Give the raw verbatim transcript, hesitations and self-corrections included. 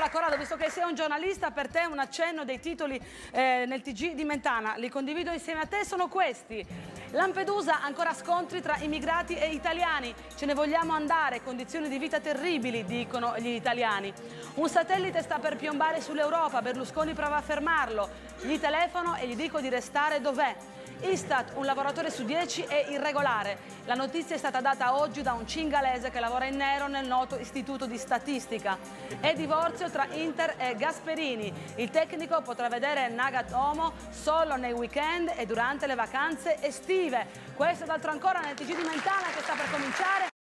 Allora Corrado, visto che sei un giornalista, per te un accenno dei titoli eh, nel T G di Mentana, li condivido insieme a te, sono questi. Lampedusa, ancora scontri tra immigrati e italiani. Ce ne vogliamo andare, condizioni di vita terribili, dicono gli italiani. Un satellite sta per piombare sull'Europa, Berlusconi prova a fermarlo. Gli telefono e gli dico di restare dov'è. Istat, un lavoratore su dieci è irregolare. La notizia è stata data oggi da un cingalese che lavora in nero nel noto istituto di statistica. E divorzio tra Inter e Gasperini. Il tecnico potrà vedere Nagatomo solo nei weekend e durante le vacanze estive. Questo ed altro ancora nel T G di Mentana che sta per cominciare.